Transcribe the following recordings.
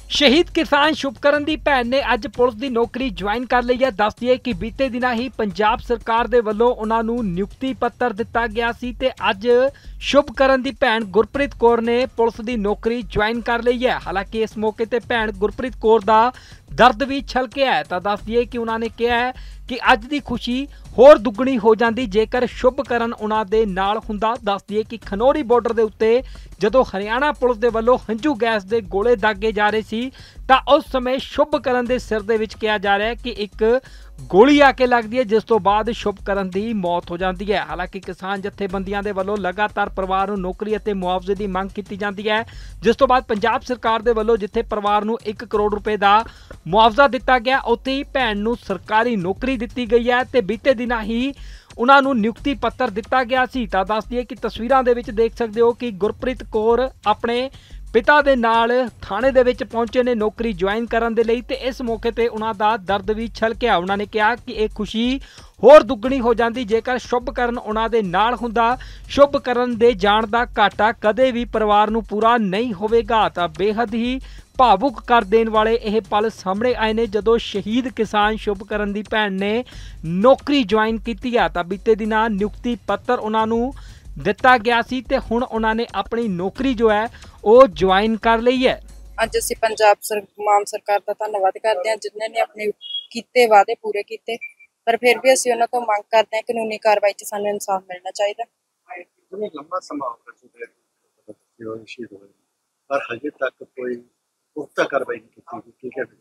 शहीद किसान शुभकरण ਦੀ ਭੈਣ ਨੇ ਅੱਜ ਪੁਲਿਸ ਦੀ ਨੌਕਰੀ ਜੁਆਇਨ ਕਰ ਲਈ ਹੈ। ਦੱਸ ਦਈਏ ਕਿ ਬੀਤੇ ਦਿਨਾਂ ਹੀ ਪੰਜਾਬ ਸਰਕਾਰ ਦੇ ਵੱਲੋਂ ਉਹਨਾਂ ਨੂੰ ਨਿਯੁਕਤੀ ਪੱਤਰ ਦਿੱਤਾ ਗਿਆ ਸੀ ਤੇ ਅੱਜ शुभकरण ਦੀ ਭੈਣ ਗੁਰਪ੍ਰੀਤ ਕੌਰ ਨੇ ਪੁਲਿਸ ਦੀ ਨੌਕਰੀ ਜੁਆਇਨ ਕਰ ਲਈ ਹੈ। ਹਾਲਾਂਕਿ ਇਸ ਮੌਕੇ ਤੇ ਭੈਣ ਗੁਰਪ੍ਰੀਤ ਕੌਰ ਦਾ ਦਰਦ ਵੀ ਛਲਕਿਆ ਹੈ। ਤਾਂ ਦੱਸ ਦਈਏ ਕਿ ਉਹਨਾਂ ਨੇ ਕਿਹਾ ਹੈ कि अज की खुशी होर दुगनी हो जाती जेकर शुभकरण उन्होंने नाल हुंदा। दस दिए कि खनौरी बॉर्डर के उत्ते जदों हरियाणा पुलिस के वल्लों हंझू गैस के गोले दागे जा रहे सी तां उस समय शुभकरण के सिर दे विच कहा जा रहा है कि एक गोली आके लगती है जिस तो बाद शुभकरण की मौत हो जाती है। हालांकि किसान जथेबंदियां दे वल्लों लगातार परिवार नूं नौकरी अते मुआवजे की मंग की जाती है जिस तो बाद पंजाब सरकार दे वल्लों जिथे परिवार नूं 1 करोड़ रुपए का मुआवजा दिता गया उत्थे ही भैन नूं सरकारी नौकरी दिती गई है ते बीते दिनां ही उन्हां नूं नियुक्ति पत्र दिता गया सी। तां दस दईए कि तस्वीरां दे विच देख सकदे हो कि गुरप्रीत कौर अपने पिता दे नाल थाणे दे विच पहुंचे ने नौकरी ज्वाइन करन दे लई ते इस मौके ते उन्हां दा दर्द भी छलकिया। उन्हां ने कहा कि ये खुशी होर दुगनी हो जाती जेकर शुभकरण उन्हां दे नाल हुंदा। शुभकरण दे जाण दा घाटा कदे भी परिवार नूं पूरा नहीं होवेगा। तां बेहद ही भावुक कर देने वाले यह पल सामने आए ने जदों शहीद किसान शुभकरण की भैन ने नौकरी ज्वाइन की है। तां बीते दिनां नियुक्ति पत्र उन्होंने दिता गया सी ते हुण उन्होंने अपनी नौकरी जो है वो ज्वाइन कर ली है। अज असीं पंजाब मान सरकार का धन्नवाद करते हैं जिन्होंने अपने कीते वादे पूरे किए पर फिर भी असीं उन्हां तों मंग करते हैं कानूनी कार्रवाई च सानूं इंसाफ मिलना चाहिए। लंबा समा हो चुका है पर हजे तक कोई पुख्ता कार्रवाई नहीं की।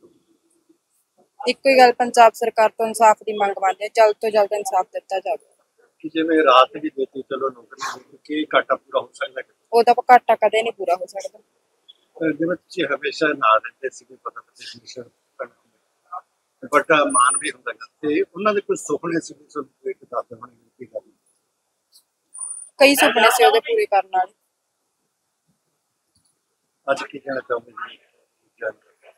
इक्को ही गल पंजाब सरकार तो इंसाफ की मंग मानते जल्द तो जल्द इंसाफ दिता जाए कि जिवें रात भी देती चलो नौकरी की घाटा पूरा हो सकता है ਉਹਦਾ ਘਾਟਾ ਕਦੇ ਨਹੀਂ ਪੂਰਾ ਹੋ ਸਕਦਾ। जिवें तुसीं हमेशा नाल रहिंदे सी पता बट मान भी हुंदा ते उन्हां दे कोई सुपने सी कोई दसदे होणे की गल कई सुपने से ਉਹਦੇ ਪੂਰੇ ਕਰਨ ਵਾਲੇ। ਅੱਜ ਕੀ ਕਹਿਣਾ ਚਾਹੁੰਦੇ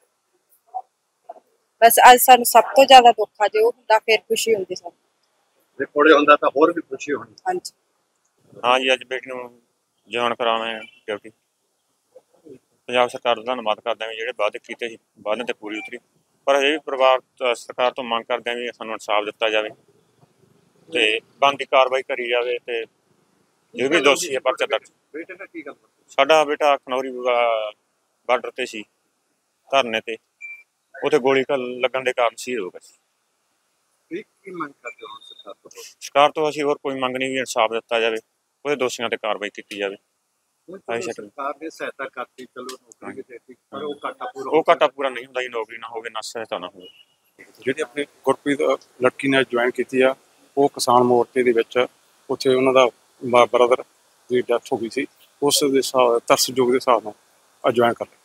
बस अज सानूं सब तो ज्यादा दुख आ जो हुंदा फिर खुशी हुंदी सानूं जे कोड़े हुंदा तां होर भी खुशी होनी। हाँ जी हाँ जी अज बेटी नूं जॉइन कराना है ड्यूटी पंजाब सरकार का धन्नवाद करते हैं जो वादे किए वादे ते पूरी उतरी पर अजे भी परिवार सरकार तो मंग करते हैं भी सानूं इंसाफ दिता जाए तो बनती कार्रवाई करी जाए तो जो भी दोषी है परचा दर्ज। बेटे ने की गल साडा बेटा खनौरी बार्डर ते सी धरने ते उत्थे गोली लगन के कारण शहीद हो गए। की मंग करदे हो सरकार तो? सरकार तो असीं होर कोई मंग नहीं भी इंसाफ दिता जाए ਉਹਦੇ ਦੋਸ਼ੀਆਂ ਤੇ ਕਾਰਵਾਈ ਕੀਤੀ ਜਾਵੇ। सरकार ने सहायता करती चलो नौकरी भी देती पर वो घाटा पूरा नहीं ਹੁੰਦਾ ਜੀ ਨੌਕਰੀ ਨਾ ਹੋਵੇ ਨਾ ਸਹਾਇਤਾ ਨਾ ਹੋਵੇ। ਜਿਹੜੀ ਆਪਣੀ ਗੁਰਪ੍ਰੀਤ ਲੜਕੀ ਨੇ ਜੁਆਇਨ ਕੀਤੀ ਆ ਉਹ ਕਿਸਾਨ ਮੋਰਚੇ ਦੇ ਵਿੱਚ ਉੱਥੇ ਉਹਨਾਂ ਦਾ ਬ੍ਰਦਰ ਦੀ ਡੈਥ ਹੋ ਗਈ ਸੀ ਉਸ ਦੇ ਤਰਸਯੋਗ ਦੇ ਹਿਸਾਬ ਨਾਲ ਜੁਆਇਨ ਕਰ ਲਿਆ।